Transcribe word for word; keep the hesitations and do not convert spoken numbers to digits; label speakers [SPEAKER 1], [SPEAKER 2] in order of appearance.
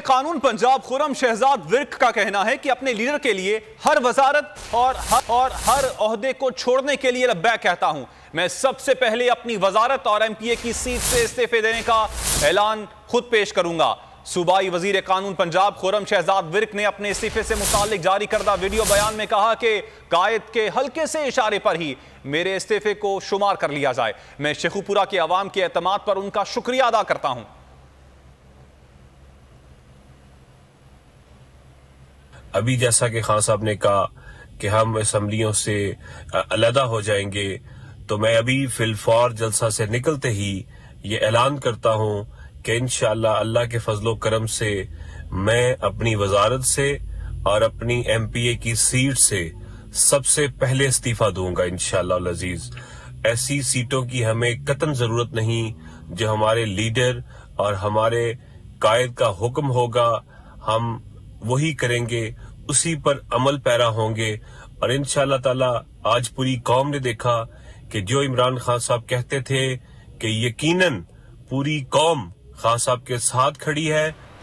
[SPEAKER 1] कानून पंजाब खुर्रम शहजाद विर्क का कहना है कि अपने लीडर के लिए हर वजारत और हर, और हर ओहदे को छोड़ने के लिए लब्बैक कहता हूं। मैं सबसे पहले अपनी वजारत और एमपीए की सीट से इस्तीफे देने का ऐलान खुद पेश करूंगा। सूबाई वजीर कानून पंजाब खुर्रम शहजाद विर्क ने अपने इस्तीफे से मुताल्लिक जारी करदा वीडियो बयान में कहा कि कायद के हल्के से इशारे पर ही मेरे इस्तीफे को शुमार कर लिया जाए। मैं शेखुपुरा के अवाम के एतमाद पर उनका शुक्रिया अदा करता हूं।
[SPEAKER 2] अभी जैसा कि खान साहब ने कहा कि हम असम्बलियों से अलहदा हो जाएंगे, तो मैं अभी फिलफौर जलसा से निकलते ही ये ऐलान करता हूं कि इंशाअल्लाह अल्लाह के फजलो करम से मैं अपनी वजारत से और अपनी एमपीए की सीट से सबसे पहले इस्तीफा दूंगा इंशाअल्लाह अजीज। ऐसी सीटों की हमें कतन जरूरत नहीं, जो हमारे लीडर और हमारे कायद का हुक्म होगा हम वही करेंगे, उसी पर अमल पैरा होंगे। और इंशाअल्लाह ताला आज पूरी कौम ने देखा कि जो इमरान खान साहब कहते थे कि यकीनन पूरी कौम खान साहब के साथ खड़ी है,